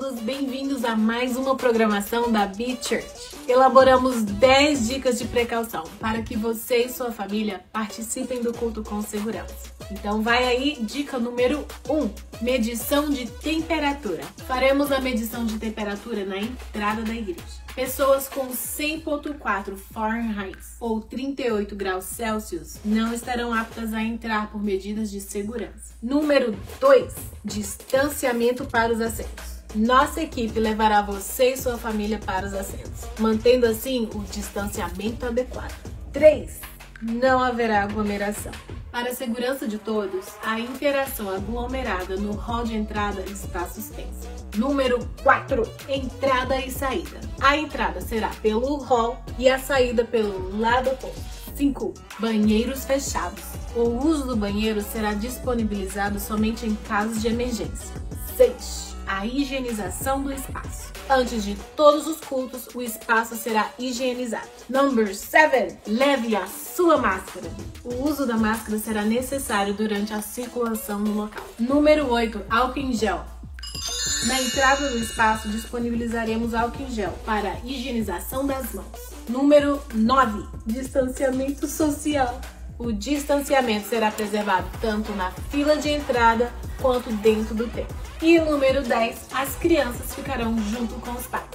todos, bem-vindos a mais uma programação da Be Church. Elaboramos 10 dicas de precaução para que você e sua família participem do culto com segurança. Então vai aí, dica número 1, medição de temperatura. Faremos a medição de temperatura na entrada da igreja. Pessoas com 100,4 Fahrenheit ou 38 graus Celsius não estarão aptas a entrar por medidas de segurança. Número 2, distanciamento para os assentos. Nossa equipe levará você e sua família para os assentos, mantendo assim o distanciamento adequado. 3, não haverá aglomeração. Para a segurança de todos, a interação aglomerada no hall de entrada está suspensa. Número 4, entrada e saída. A entrada será pelo hall e a saída pelo lado oposto. 5, banheiros fechados. O uso do banheiro será disponibilizado somente em casos de emergência. 6, a higienização do espaço. Antes de todos os cultos, o espaço será higienizado. Number 7, leve a sua máscara. O uso da máscara será necessário durante a circulação no local. Número 8, álcool em gel. Na entrada do espaço, disponibilizaremos álcool em gel para a higienização das mãos. Número 9, distanciamento social. O distanciamento será preservado tanto na fila de entrada quanto dentro do templo. E o número 10, as crianças ficarão junto com os pais.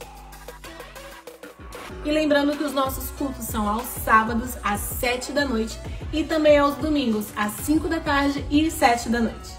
E lembrando que os nossos cultos são aos sábados às 7 da noite e também aos domingos às 5 da tarde e 7 da noite.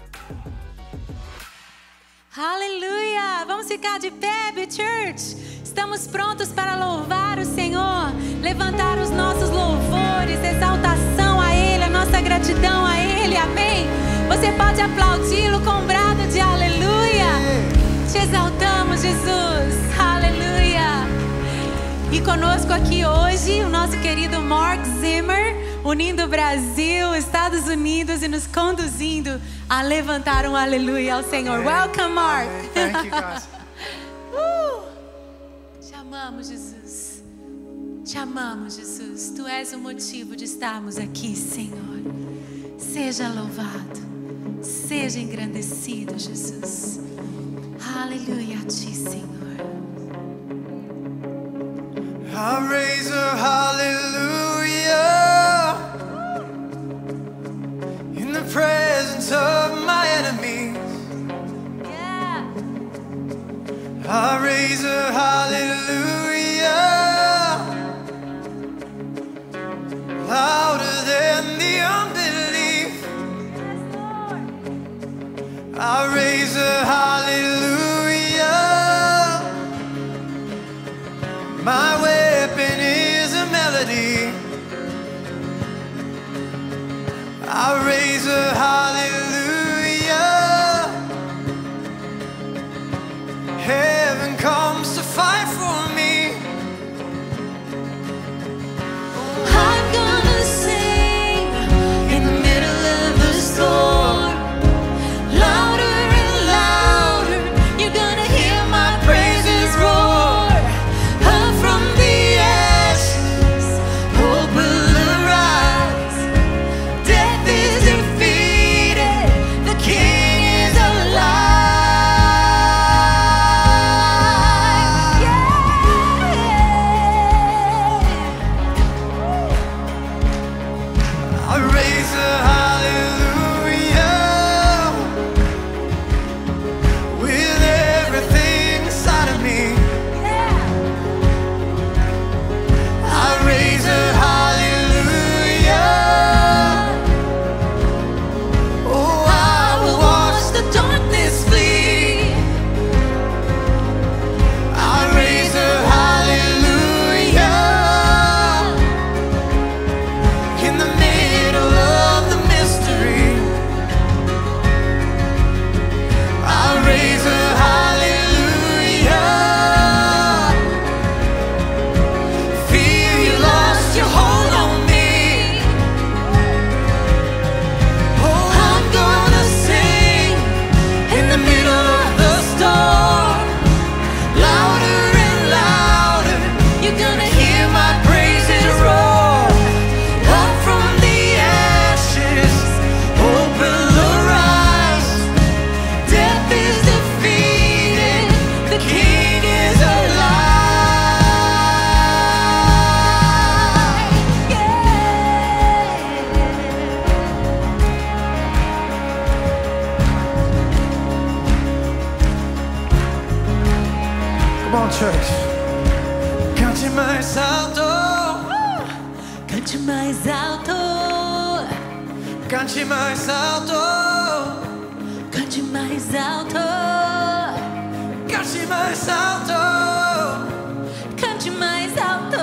Aleluia! Vamos ficar de pé, Be Church! Estamos prontos para louvar o Senhor, levantar os nossos louvores, exaltação a Ele, a nossa gratidão a Ele, amém? Você pode aplaudi-lo com um brado de aleluia. Te exaltamos, Jesus. Aleluia. E conosco aqui hoje o nosso querido Mark Zimmer, unindo o Brasil, Estados Unidos e nos conduzindo a levantar um aleluia ao Senhor. Welcome, Mark. Thank you, guys. Te amamos, Jesus. Te amamos, Jesus. Tu és o motivo de estarmos aqui, Senhor. Seja louvado. Seja engrandecido, Jesus. Aleluia a ti, Senhor. I raise a hallelujah in the presence of my enemies. Yeah. I raise a hallelujah louder than the unbelief. I raise a hallelujah. My weapon is a melody. I raise a hallelujah. Heaven comes to fight for me. I'm gonna sing in the middle of the storm. Louder and louder, you're gonna hear my praises roar. Up from the ashes, hope will arise. Death is defeated. church. Cante mais alto. Cante mais alto. Cante mais alto. Cante mais alto. Cante mais alto. Cante mais alto.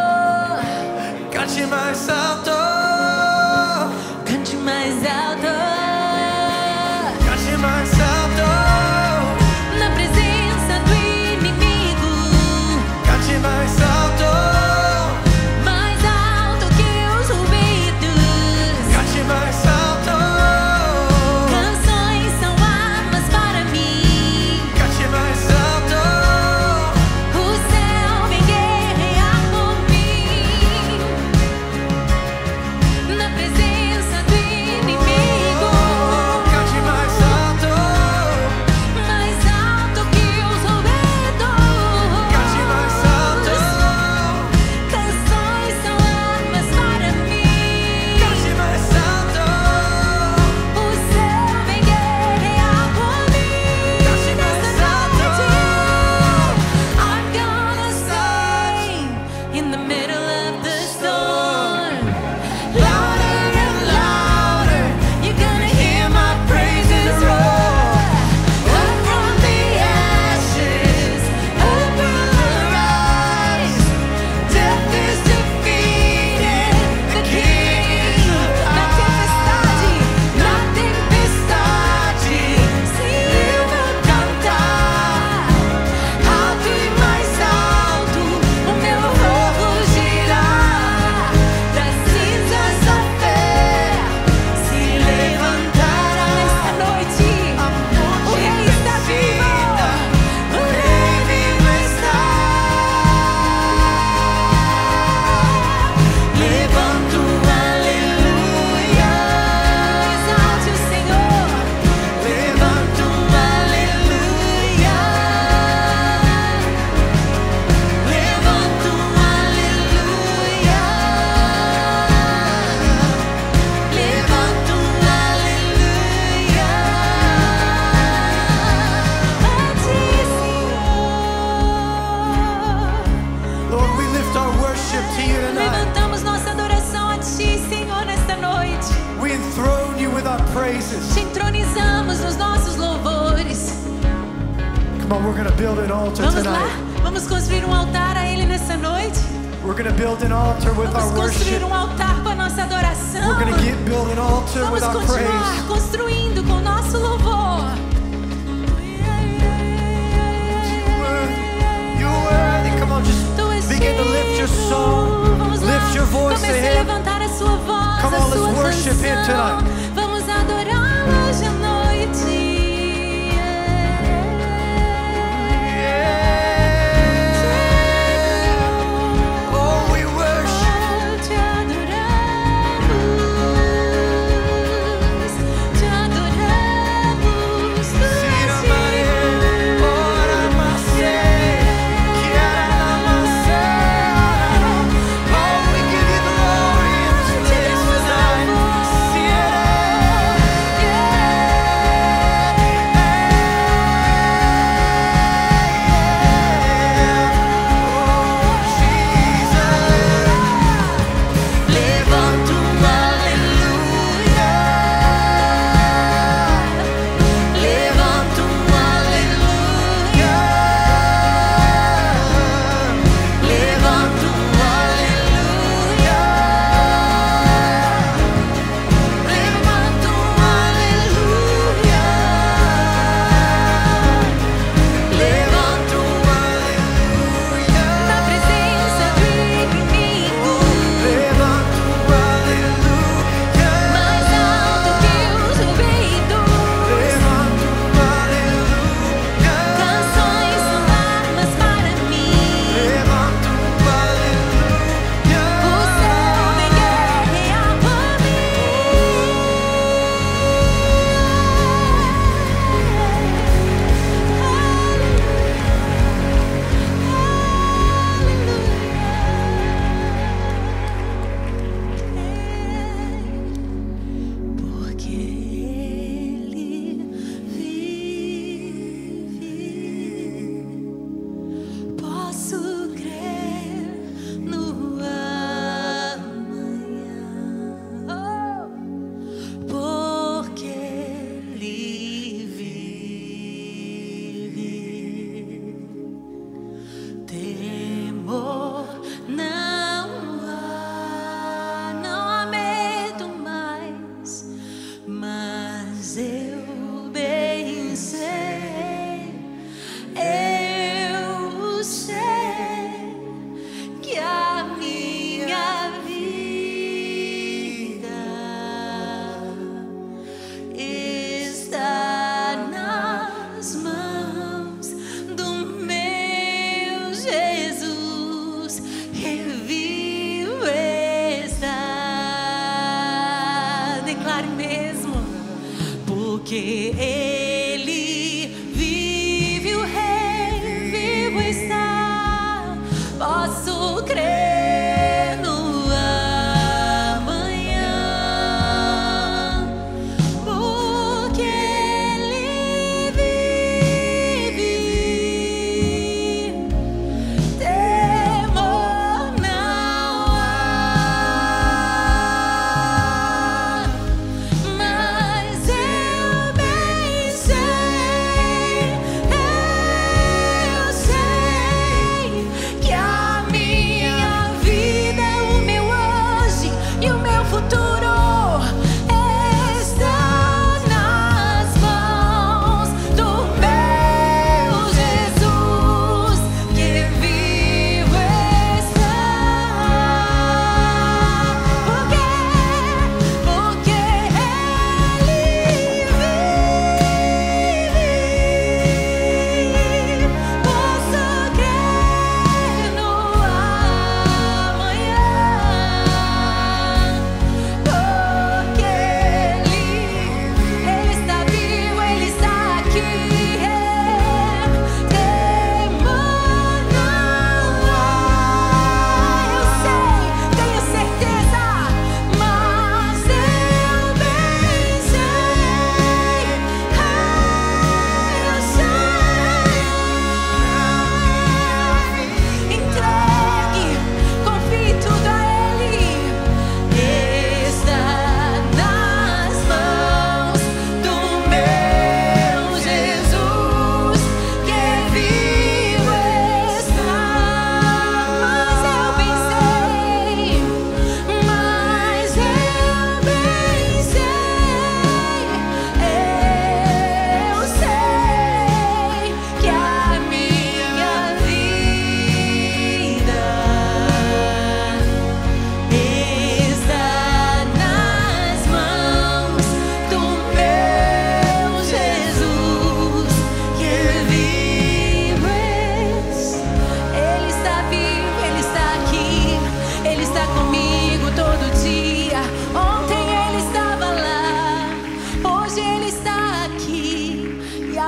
Cante mais alto. Cante mais alto. Cante mais alto. Na presença do inimigo. Cante mais alto. Mais alto que os ruídos. Cante mais alto. Canções são armas para mim. Cante mais alto. O céu vem guerrear por mim. Na presença do inimigo. Cante mais alto. Mais alto que os ruídos. Cante mais alto. Canções são armas para mim. Cante mais alto. O céu vem guerrear por mim. Cante mais alto. I'm gonna sing in the middle of the storm. Louder and louder, you're gonna hear my praises roar. Up from the ashes, up will rise. Death is defeated, the King. Na tempestade, se eu vou cantar alto e mais alto, o meu louvor rugirá. Das cinzas a fé se levantará nesta noite. O Rei está vivo, o Rei vivo está. Levanto aleluia. Exalte o Senhor. Levanto aleluia. Levanto aleluia. Levanto aleluia. A ti, Senhor. Lord, we lift our worship to you tonight. Levantamos nossa adoração a ti, Senhor, nesta noite. We enthrone you with our praises. Te entronizamos nos nossos louvores. Come on, we're going to build an altar Vamos lá, tonight. vamos construir um altar a Ele nessa noite. We're going to build an altar with Vamos our construir worship. um altar com a nossa adoração. We're going to build an altar Vamos with our continuar praise. construindo com o nosso louvor. You're worthy. Come on, just Tu és begin to lift your digno. song. Vamos lá, Lift your voice to comece a Him. levantar a sua voz, Come a on, let's sua worship Him canção. tonight. Vamos adorá-lo hoje à noite. Oh, we worship. Te adoramos, te adoramos. Tu és digno. Ora, Macê, Kiara, Macê. Oh, we give you glory in this place tonight.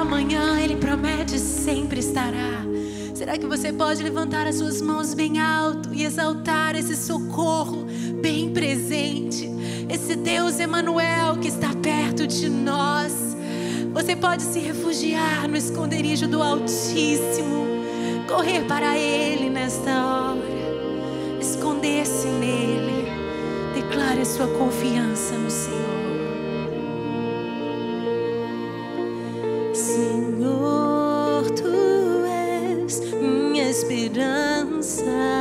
amanhã, Ele promete, sempre estará. Será que você pode levantar as suas mãos bem alto e exaltar esse socorro bem presente? Esse Deus Emanuel que está perto de nós. Você pode se refugiar no esconderijo do Altíssimo, correr para Ele nesta hora, esconder-se nele. Declare a sua confiança no Senhor. Senhor, Tu és minha esperança,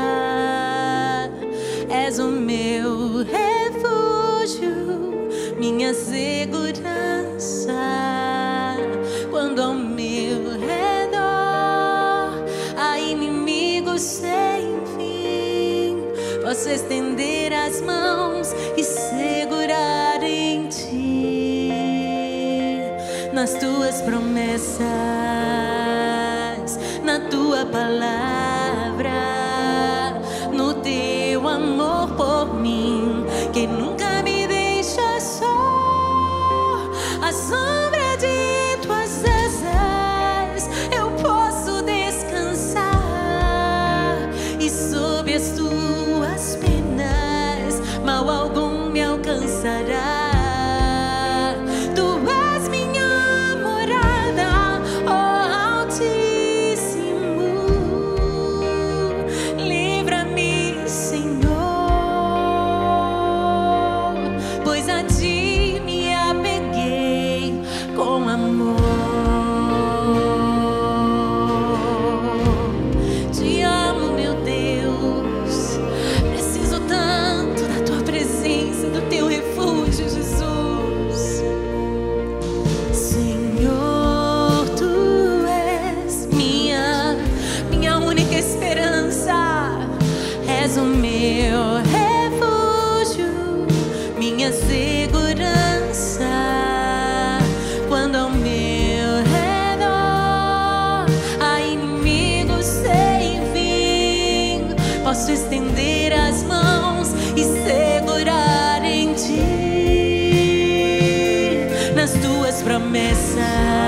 és o meu refúgio, minha segurança. Quando ao meu redor há inimigos sem fim, posso estender as mãos e segurar em Ti. Nas Tuas promessas, na Tua palavra, no Teu amor por mim, que nunca me deixa só. A sombra de Tuas asas eu posso descansar, e sob as Tuas penas mal algum me alcançará. Posso estender as mãos e segurar em Ti. Nas Tuas promessas,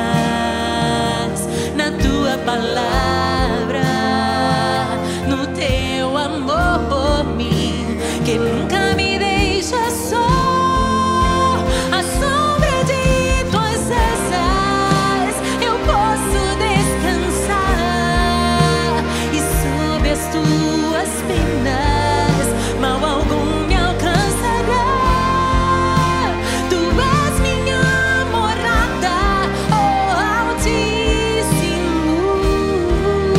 na Tua palavra, no Teu amor por mim, que nunca me deixa só. A sombra de Tuas asas eu posso descansar, e sob as Tuas penas mal algum me alcançará. Tu és minha morada, oh Altíssimo.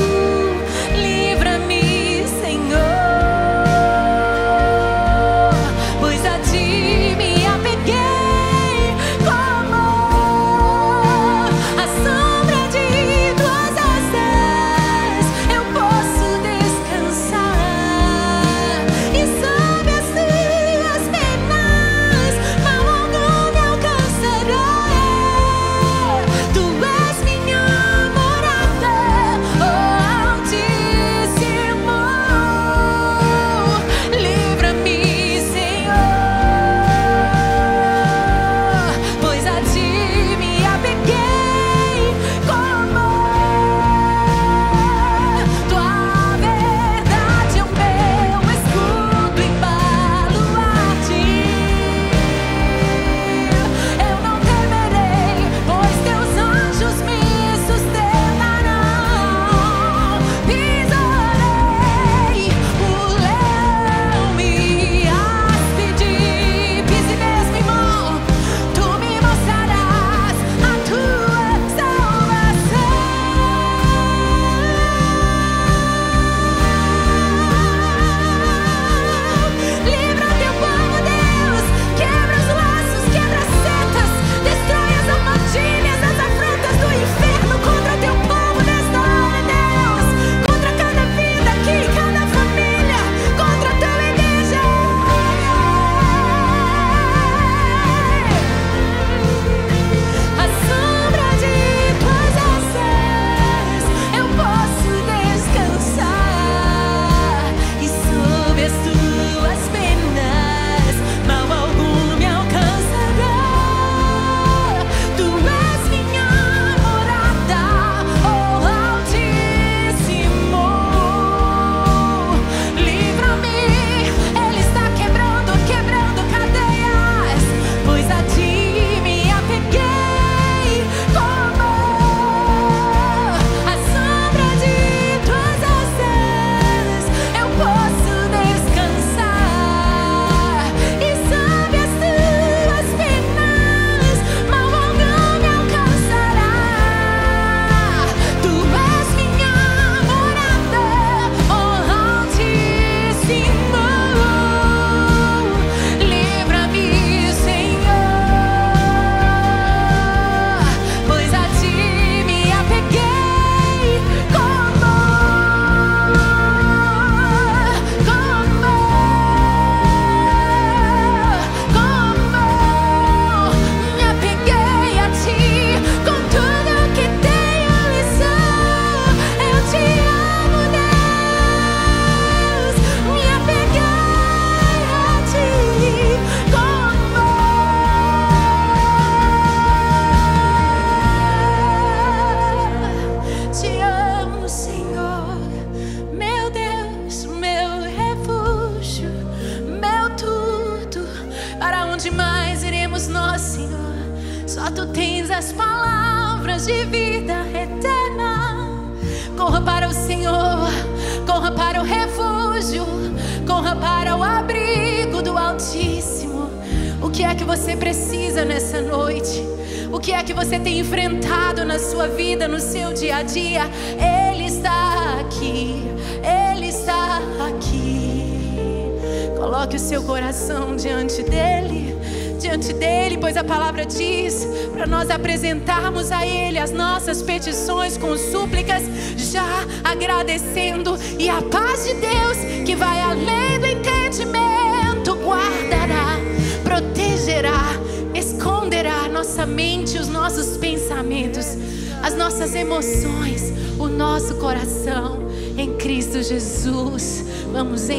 essas palavras de vida eterna. Corra para o Senhor, corra para o refúgio, corra para o abrigo do Altíssimo. O que é que você precisa nessa noite? O que é que você tem enfrentado na sua vida, no seu dia a dia? Ele está aqui, Ele está aqui. Coloque o seu coração diante dEle, pois a palavra diz para nós apresentarmos a Ele as nossas petições com súplicas, já agradecendo. E a paz de Deus, que vai além do entendimento, guardará, protegerá, esconderá nossa mente, os nossos pensamentos, as nossas emoções, o nosso coração em Cristo Jesus. Vamos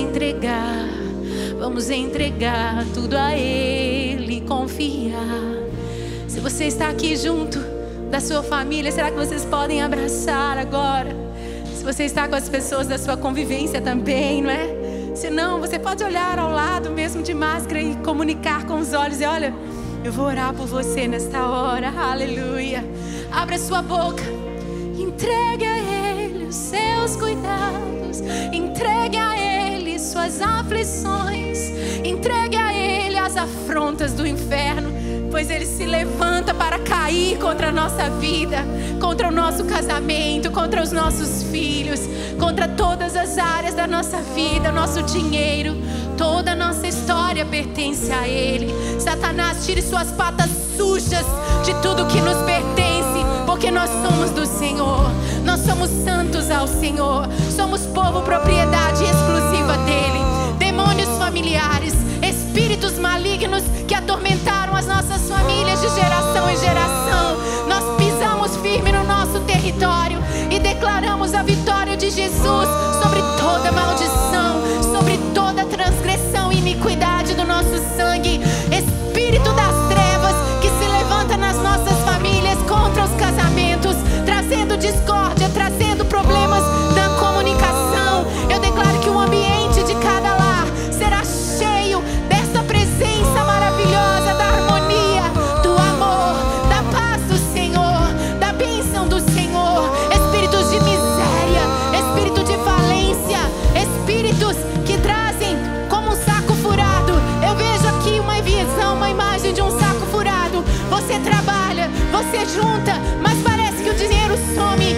entregar tudo a Ele, confiar. Se você está aqui junto da sua família, será que vocês podem abraçar agora? Se você está com as pessoas da sua convivência também, não é? Se não, você pode olhar ao lado mesmo de máscara e comunicar com os olhos. E olha, eu vou orar por você nesta hora. Aleluia. Abra sua boca. Entregue a Ele os seus cuidados. Entregue a Ele suas aflições. Entregue a Ele as afrontas do inferno, pois Ele se levanta para cair contra a nossa vida, contra o nosso casamento, contra os nossos filhos, contra todas as áreas da nossa vida, nosso dinheiro. Toda a nossa história pertence a Ele. Satanás, tire suas patas sujas de tudo que nos pertence, porque nós somos do Senhor. Nós somos santos ao Senhor. Somos povo, propriedade exclusiva dEle. Demônios familiares, espíritos malignos que atormentaram as nossas famílias de geração em geração, nós pisamos firme no nosso território e declaramos a vitória de Jesus sobre toda maldição, sobre toda transgressão e iniquidade do nosso sangue. Espírito das trevas que se levanta nas nossas famílias contra os casamentos, trazendo discórdia, trazendo problemas na comunicação. Eu declaro que o ambiente de cada lar será cheio dessa presença maravilhosa, da harmonia, do amor, da paz do Senhor, da bênção do Senhor. Espíritos de miséria, espírito de falência, espíritos que trazem como um saco furado. Eu vejo aqui uma visão, uma imagem de um saco furado. Você trabalha, você junta, mas parece que o dinheiro some.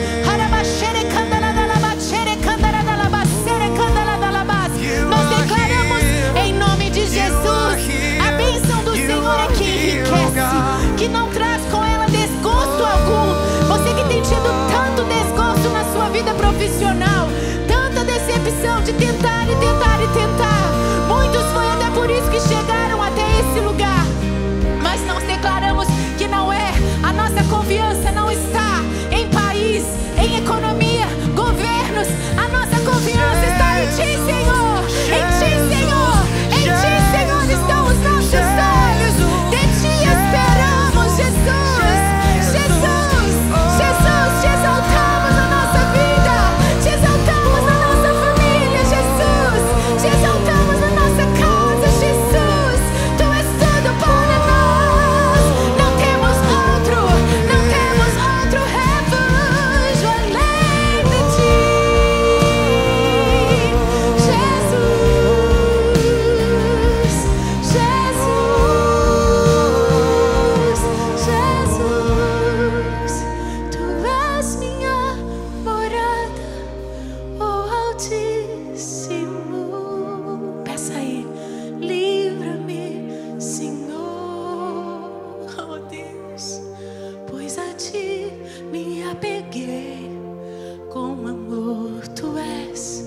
Nós declaramos em nome de Jesus, a bênção do Senhor é que enriquece, que não traz com ela desgosto algum. Você que tem tido tanto desgosto na sua vida profissional, tanta decepção de tentar e tentar e tentar. Muitos foi até por isso que chegaram até esse lugar. Mas nós declaramos que não é, a nossa confiança não está em país, em economia, governos. A nossa confiança está em Ti, Senhor. Em Ti, Senhor. Em Ti, Senhor, estão os nossos olhos. De Ti esperamos, Jesus. Jesus, Jesus, te exaltamos na nossa vida, te exaltamos na nossa família, Jesus. Te exaltamos na nossa casa, Jesus. Tu és tudo para nós. Não temos outro refúgio além de Ti, Jesus. Jesus, Tu és minha morada, oh Altíssimo. Peça a Ele, livra-me, Senhor, oh Deus, pois a Ti me apeguei com amor. Tu és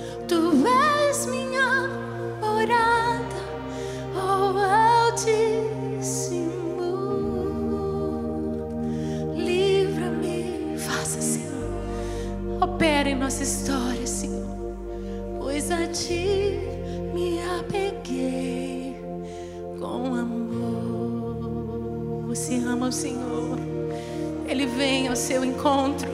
minha morada, oh Altíssimo. Livra-me, faça, Senhor, opera em nossa história, Senhor, pois a Ti me apeguei com amor. Você ama o Senhor, Ele vem ao seu encontro.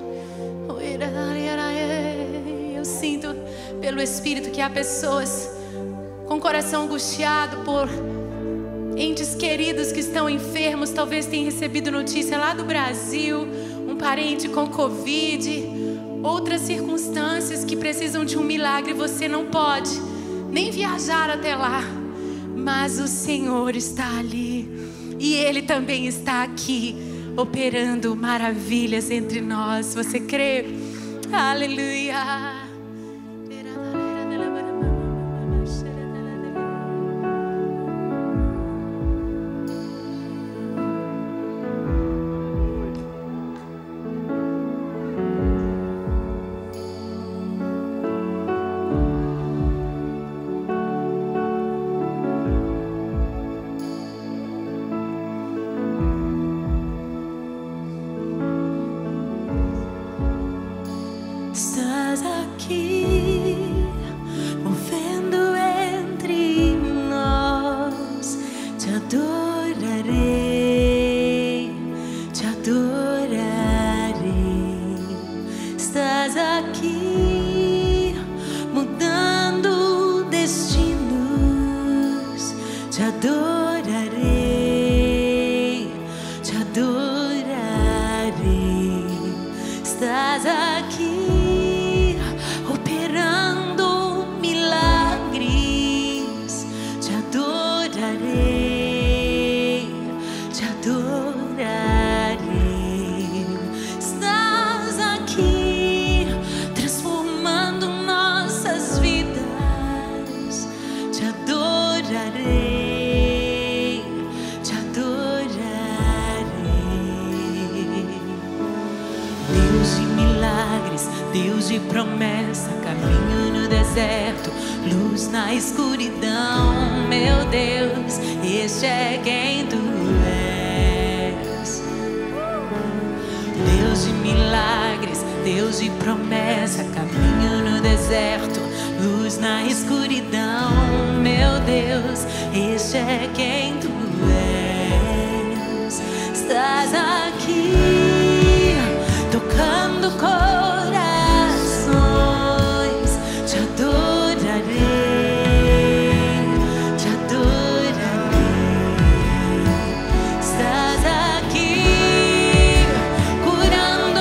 Eu sinto pelo Espírito que há pessoas com o coração angustiado por entes queridos que estão enfermos, talvez tenham recebido notícia lá do Brasil, um parente com Covid, outras circunstâncias que precisam de um milagre. Você não pode nem viajar até lá, mas o Senhor está ali e Ele também está aqui, operando maravilhas entre nós. Você crê? Aleluia. Deus de promessa, caminho no deserto, luz na escuridão. Meu Deus, este é quem tu és. Deus de milagres, Deus de promessa, caminho no deserto, luz na escuridão. Meu Deus, este é quem tu és. Estás aqui, tocando corações. Te adorarei, te adorarei. Estás aqui, curando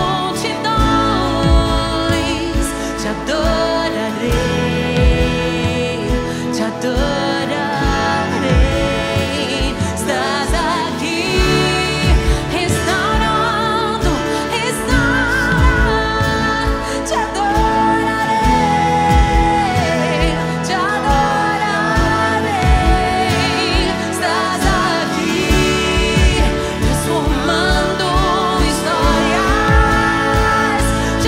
multidões. Te adorarei, te adorarei. Estás aqui, restaurando, te adorarei, te adorarei. Estás aqui, transformando histórias. Te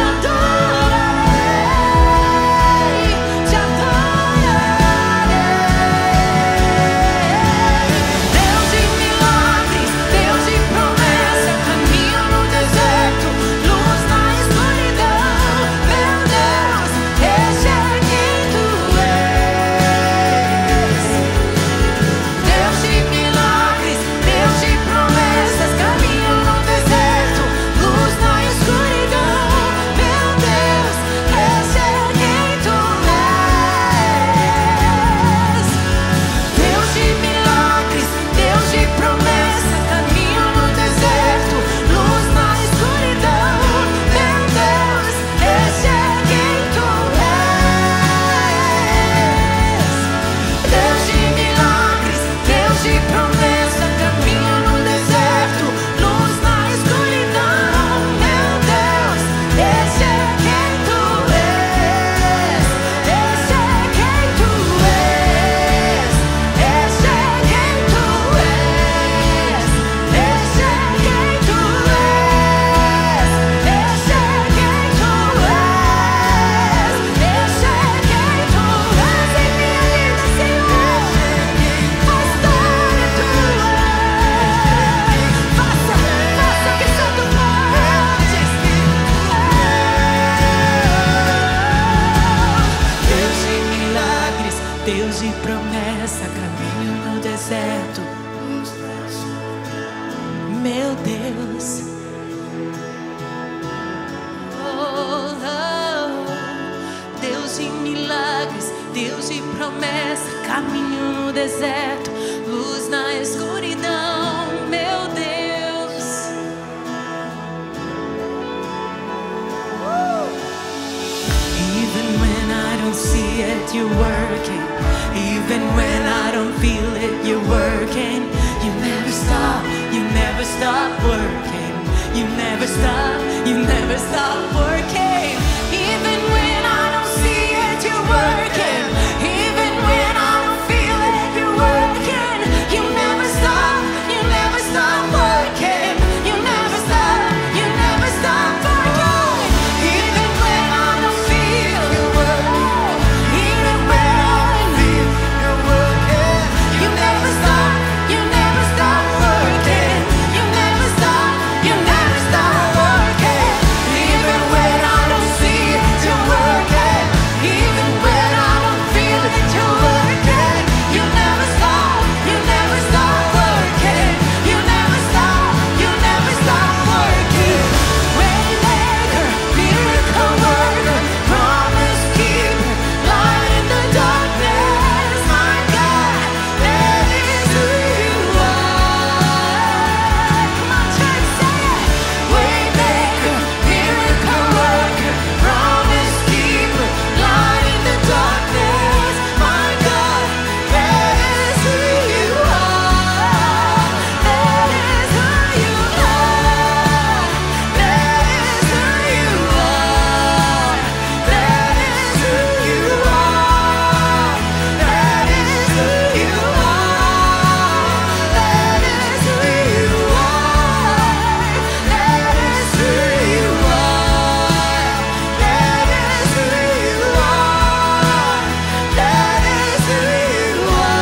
adorarei, te adorarei. Deus de milagres, Deus de promessa, caminho no deserto, luz na escuridão. Meu Deus, este é quem tu és. Deus de milagres, Deus de promessas, caminho no deserto, luz na escuridão. Meu Deus, este é quem tu és. Deus de milagres, Deus de promessa, caminho no deserto, luz na escuridão. Meu Deus, este é quem tu és. Deus de milagres, Deus de promessa, caminho no deserto, luz na escuridão. Meu Deus, este é quem tu és. Este é quem tu és. Este é quem tu és. Este é quem tu és. Este é quem tu és. Este é quem tu és em minha vida, Senhor. A história tua. Faça o que só tu podes. Deus de milagres, Deus de promessa, caminho no deserto. Meu Deus. Deus de milagres, Deus de promessa, caminho no deserto, luz na don't see it, you're working. Even when I don't feel it, you're working. You never stop working. You never stop working. Even when I don't see it, you're working. Even when I don't feel it, you're working. You never stop working. You never stop working. Even when I don't feel you're working. Even when I don't feel you're working. You never stop working. You never stop working. Even when I don't see it, you're working. Even when I don't feel it, you're working. You never stop working. You never stop working. Waymaker, miracle worker, promise keeper, light in the darkness. My God, that is who you are. Come on, church, say it. Waymaker, miracle worker, promise keeper, light in the darkness. My God, that is who you are. That is who you are. That is who you are. That is who you are. That is who you are. That is who you are. That is who you are. That is who you are. That is who you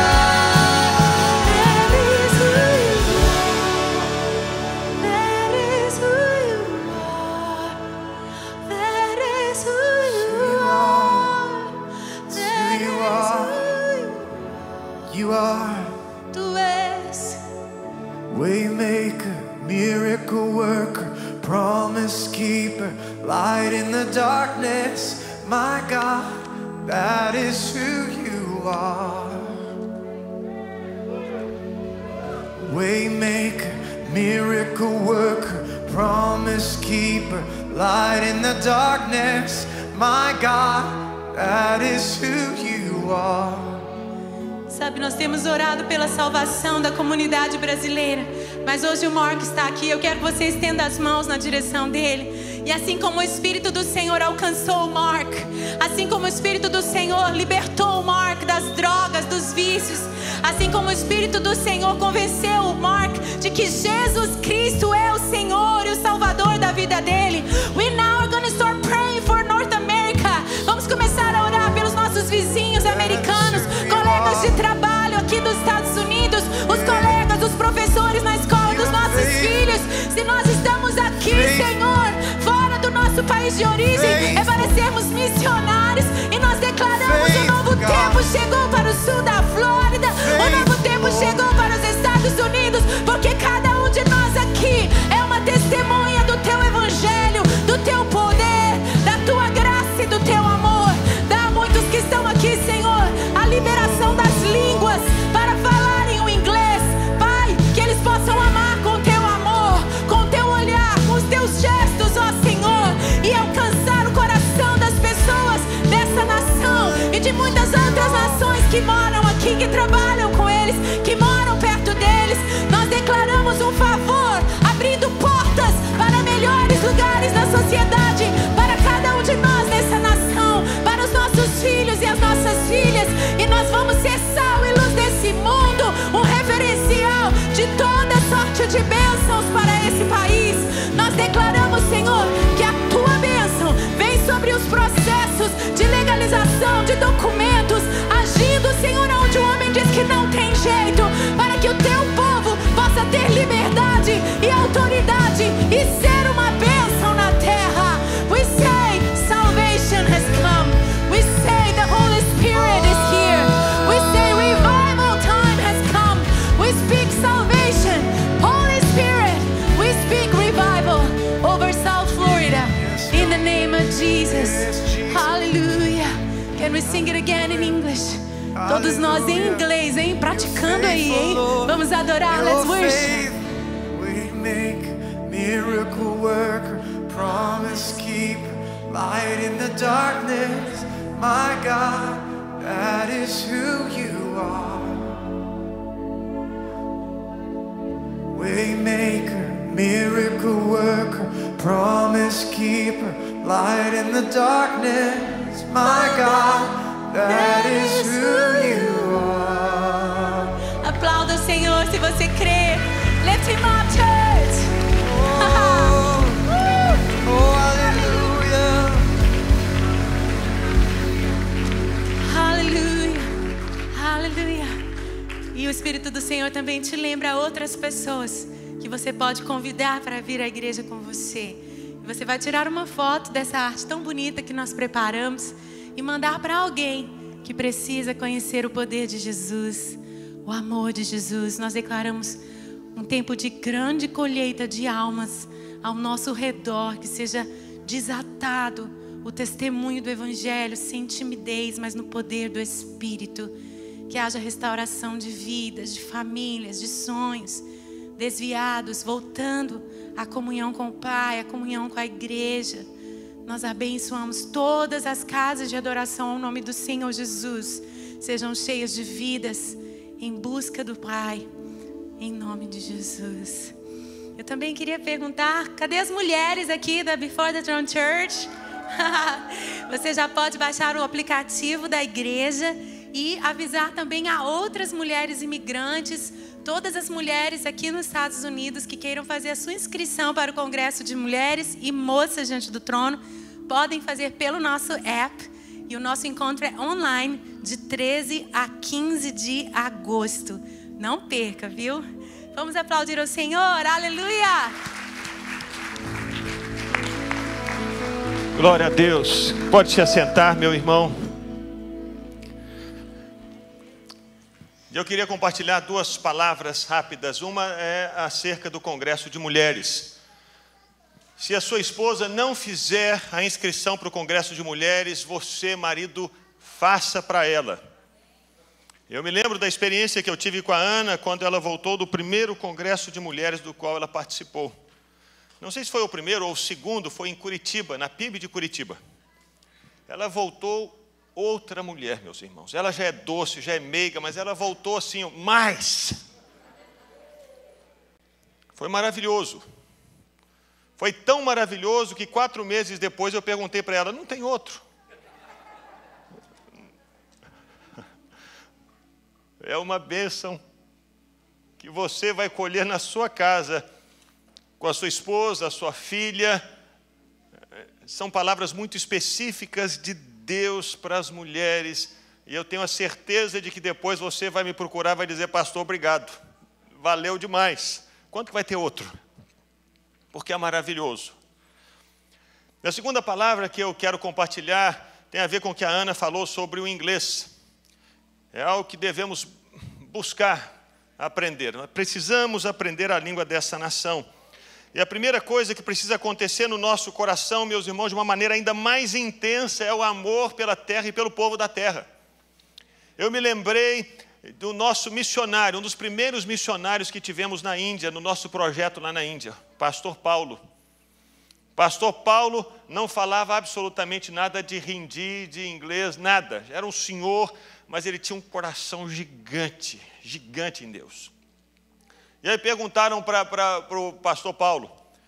You are Tu és. waymaker, miracle worker, promise keeper, light in the darkness. My God, that is who you are. Waymaker, miracle worker, promise keeper, light in the darkness. My God, that is who you are. Sabe, nós temos orado pela salvação da comunidade brasileira, mas hoje o Mark está aqui. Eu quero que você estenda as mãos na direção dele. E assim como o Espírito do Senhor alcançou o Mark, assim como o Espírito do Senhor libertou o Mark das drogas, dos vícios, assim como o Espírito do Senhor convenceu o Mark de que Jesus Cristo é o Senhor e o Salvador da vida dele, we now are going to start praying for North America. Vamos começar a orar pelos nossos vizinhos americanos, colegas de trabalho aqui dos Estados Unidos, os colegas, os professores na escola dos nossos filhos. Se nós estamos aqui, Senhor, fora do nosso país de origem, é para sermos missionários. E nós declaramos: o novo tempo chegou para o sul da Flórida, o novo tempo chegou para os Estados Unidos, porque cada um de nós aqui é uma testemunha do teu evangelho, do teu poder, da tua graça e do teu amor. Dá a muitos que estão aqui, Senhor, a liberação das línguas para falarem o inglês, Pai, que eles possam amar com teu amor, com teu olhar, com os teus gestos, ó Senhor, e alcançar o coração das pessoas dessa nação e de muitas outras nações que moram aqui, que trabalham com eles, que moram perto deles. Nós declaramos um favor, abrindo portas para melhores lugares na sociedade, para cada um de nós nessa nação, para os nossos filhos e as nossas filhas. E nós vamos ser sal e luz desse mundo, um referencial de toda sorte de bênçãos para esse país. Nós declaramos, Senhor, que a tua bênção vem sobre os processos de legalização de documentos, agindo, Senhor, onde o homem diz que não tem jeito, para que o teu povo possa ter liberdade e autoridade e ser uma bênção na terra. We say salvation has come. We say the Holy Spirit is here. We say revival time has come. We speak salvation. Holy Spirit, we speak revival over South Florida in the name of Jesus. Hallelujah. Can we sing it again in English? Todos nós em inglês, hein? Praticando aí, hein? Vamos adorar. Let's worship. Waymaker, miracle worker, promise keeper, light in the darkness. my God, that is who you are. Waymaker, miracle worker, promise keeper, light in the darkness, my God, that is who you are. Aplauda o Senhor se você crê. Lift him up, church. Oh, hallelujah. Aleluia, aleluia. E o Espírito do Senhor também te lembra outras pessoas que você pode convidar para vir à igreja com você. E você vai tirar uma foto dessa arte tão bonita que nós preparamos e mandar para alguém que precisa conhecer o poder de Jesus, o amor de Jesus. Nós declaramos um tempo de grande colheita de almas ao nosso redor, que seja desatado o testemunho do Evangelho sem timidez, mas no poder do Espírito. Que haja restauração de vidas, de famílias, de sonhos desviados, voltando à comunhão com o Pai, à comunhão com a igreja. Nós abençoamos todas as casas de adoração ao nome do Senhor Jesus. Sejam cheias de vidas em busca do Pai, em nome de Jesus. Eu também queria perguntar, cadê as mulheres aqui da Before the Throne Church? Você já pode baixar o aplicativo da igreja e avisar também a outras mulheres imigrantes, todas as mulheres aqui nos Estados Unidos que queiram fazer a sua inscrição para o Congresso de Mulheres e Moças Diante do Trono, podem fazer pelo nosso app. E o nosso encontro é online de 13 a 15 de agosto. Não perca, viu? Vamos aplaudir ao Senhor, aleluia! Glória a Deus. Pode se assentar, meu irmão. Eu queria compartilhar duas palavras rápidas. Uma é acerca do Congresso de Mulheres. Se a sua esposa não fizer a inscrição para o Congresso de Mulheres, você, marido, faça para ela. Eu me lembro da experiência que eu tive com a Ana quando ela voltou do primeiro Congresso de Mulheres do qual ela participou. Não sei se foi o primeiro ou o segundo, foi em Curitiba, na PIB de Curitiba. Ela voltou outra mulher, meus irmãos. Ela já é doce, já é meiga, mas ela voltou assim, mais. Foi maravilhoso. Foi tão maravilhoso que 4 meses depois eu perguntei para ela, não tem outro? É uma bênção que você vai colher na sua casa, com a sua esposa, a sua filha. São palavras muito específicas de Deus para as mulheres. E eu tenho a certeza de que depois você vai me procurar e vai dizer, pastor, obrigado. Valeu demais. Quanto que vai ter outro? Porque é maravilhoso. A segunda palavra que eu quero compartilhar tem a ver com o que a Ana falou sobre o inglês. É algo que devemos buscar aprender. Nós precisamos aprender a língua dessa nação. E a primeira coisa que precisa acontecer no nosso coração, meus irmãos, de uma maneira ainda mais intensa, é o amor pela terra e pelo povo da terra. Eu me lembrei do nosso missionário, um dos primeiros missionários que tivemos na Índia, no nosso projeto lá na Índia, Pastor Paulo. Pastor Paulo não falava absolutamente nada de hindi, de inglês, nada. Era um senhor, mas ele tinha um coração gigante, gigante em Deus. E aí perguntaram para o pastor Paulo,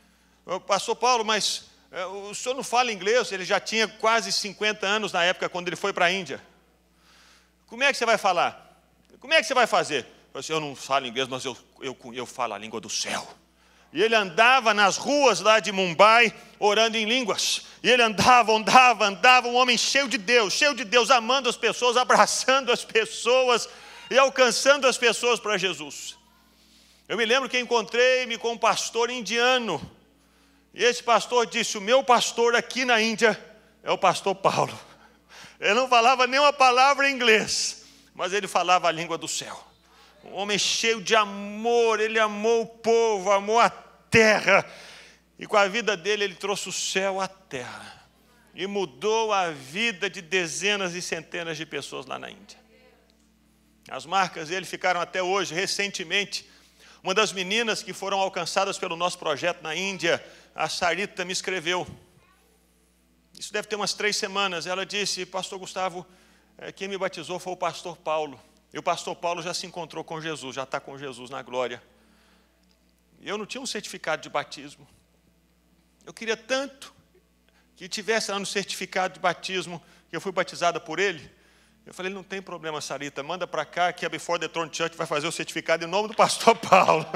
mas o senhor não fala inglês? Ele já tinha quase 50 anos na época, quando ele foi para a Índia. Como é que você vai falar? Como é que você vai fazer? Eu não falo inglês, mas eu falo a língua do céu. E ele andava nas ruas lá de Mumbai, orando em línguas. E ele andava, um homem cheio de Deus, amando as pessoas, abraçando as pessoas e alcançando as pessoas para Jesus. Eu me lembro que encontrei-me com um pastor indiano. E esse pastor disse, o meu pastor aqui na Índia é o pastor Paulo. Ele não falava nem uma palavra em inglês, mas ele falava a língua do céu. Um homem cheio de amor, ele amou o povo, amou a terra. E com a vida dele, ele trouxe o céu à terra. E mudou a vida de dezenas e centenas de pessoas lá na Índia. As marcas dele ficaram até hoje, recentemente. Uma das meninas que foram alcançadas pelo nosso projeto na Índia, a Sarita, me escreveu. Isso deve ter umas 3 semanas. Ela disse: pastor Gustavo, quem me batizou foi o pastor Paulo. E o pastor Paulo já se encontrou com Jesus, já está com Jesus na glória. E eu não tinha um certificado de batismo. Eu queria tanto que tivesse lá no certificado de batismo, que eu fui batizada por ele. Eu falei: não tem problema, Sarita, manda para cá que a Before the Throne Church vai fazer o certificado em nome do pastor Paulo.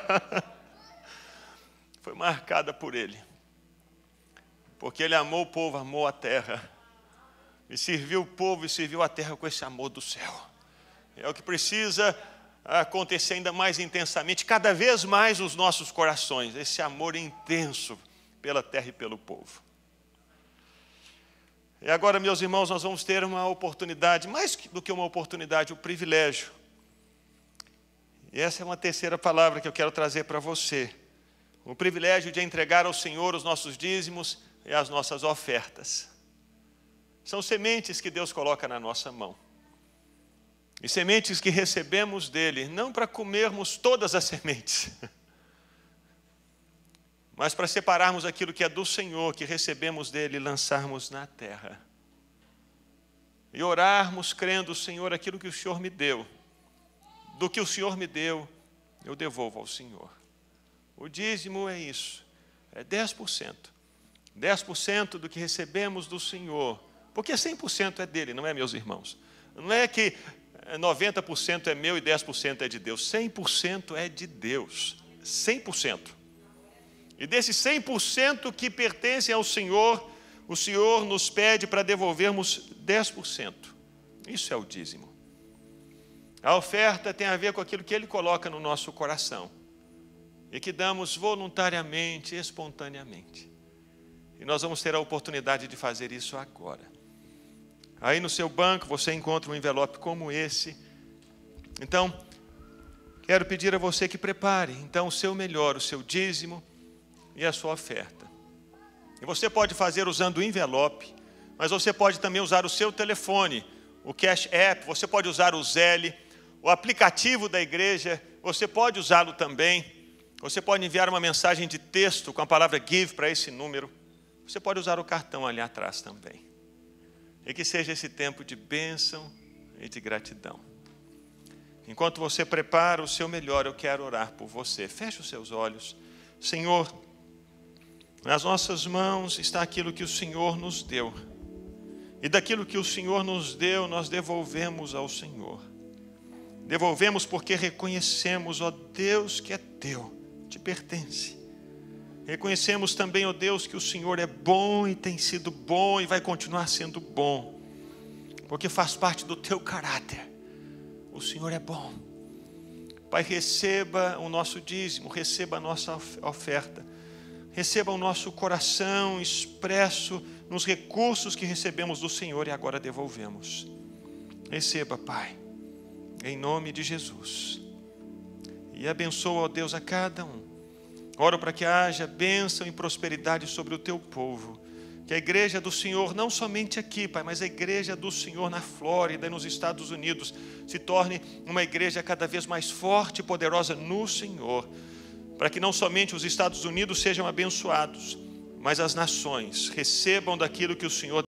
Foi marcada por ele. Porque ele amou o povo, amou a terra. E serviu o povo e serviu a terra com esse amor do céu. É o que precisa acontecer ainda mais intensamente, cada vez mais nos nossos corações, esse amor intenso pela terra e pelo povo. E agora, meus irmãos, nós vamos ter uma oportunidade, mais do que uma oportunidade, um privilégio. E essa é uma terceira palavra que eu quero trazer para você. O privilégio de entregar ao Senhor os nossos dízimos e as nossas ofertas. São sementes que Deus coloca na nossa mão. E sementes que recebemos dele, não para comermos todas as sementes, mas para separarmos aquilo que é do Senhor, que recebemos dele, e lançarmos na terra. E orarmos crendo: Senhor, aquilo que o Senhor me deu, do que o Senhor me deu, eu devolvo ao Senhor. O dízimo é isso, é 10%. 10% do que recebemos do Senhor, porque 100% é dele, não é, meus irmãos? Não é que 90% é meu e 10% é de Deus. 100% é de Deus. 100%. E desses 100% que pertencem ao Senhor, o Senhor nos pede para devolvermos 10%. Isso é o dízimo. A oferta tem a ver com aquilo que Ele coloca no nosso coração. E que damos voluntariamente, espontaneamente. E nós vamos ter a oportunidade de fazer isso agora. Aí no seu banco você encontra um envelope como esse. Então, quero pedir a você que prepare então o seu melhor, o seu dízimo e a sua oferta. E você pode fazer usando o envelope, mas você pode também usar o seu telefone, o Cash App, você pode usar o Zelle, o aplicativo da igreja, você pode usá-lo também. Você pode enviar uma mensagem de texto com a palavra Give para esse número. Você pode usar o cartão ali atrás também. E que seja esse tempo de bênção e de gratidão. Enquanto você prepara o seu melhor, eu quero orar por você. Feche os seus olhos. Senhor, nas nossas mãos está aquilo que o Senhor nos deu. E daquilo que o Senhor nos deu, nós devolvemos ao Senhor. Devolvemos porque reconhecemos, ó Deus, que é teu, te pertence. Reconhecemos também, ó Deus, que o Senhor é bom e tem sido bom e vai continuar sendo bom, porque faz parte do teu caráter. O Senhor é bom. Pai, receba o nosso dízimo, receba a nossa oferta, receba o nosso coração expresso nos recursos que recebemos do Senhor e agora devolvemos. Receba, Pai, em nome de Jesus. E abençoa, ó Deus, a cada um. Oro para que haja bênção e prosperidade sobre o teu povo. Que a igreja do Senhor, não somente aqui, Pai, mas a igreja do Senhor na Flórida e nos Estados Unidos, se torne uma igreja cada vez mais forte e poderosa no Senhor. Para que não somente os Estados Unidos sejam abençoados, mas as nações recebam daquilo que o Senhor